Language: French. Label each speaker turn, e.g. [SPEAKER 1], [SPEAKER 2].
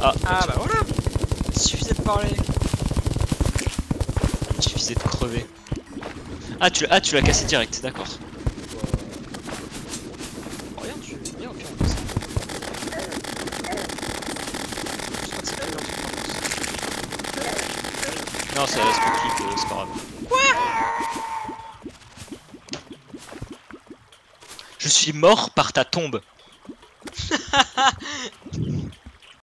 [SPEAKER 1] Ah bah voilà. Il suffisait de parler.
[SPEAKER 2] Il suffisait de crever. Ah tu l'as cassé direct, d'accord.
[SPEAKER 1] Oh, regarde, tu es bien au pire en plus. Je crois que c'est pas leur truc, en
[SPEAKER 2] Non, ça reste que clip, c'est pas grave. Je suis mort par ta tombe.
[SPEAKER 1] plus.